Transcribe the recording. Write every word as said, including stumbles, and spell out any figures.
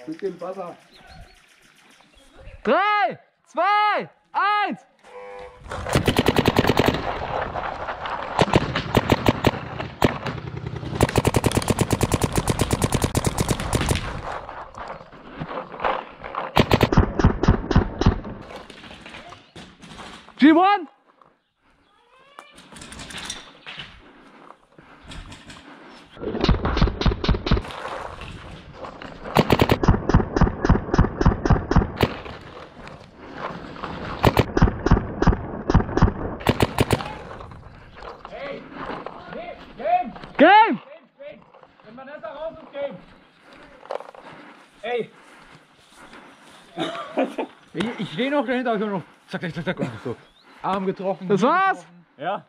Stück im Wasser. Drei, zwei, eins. G eins. Game! Wenn man das da raus ist, Game! Ey! Ich, ich stehe noch dahinter, ich noch. Zack, zack, zack, zack. Und so. Arm getroffen. Das war's! Ja!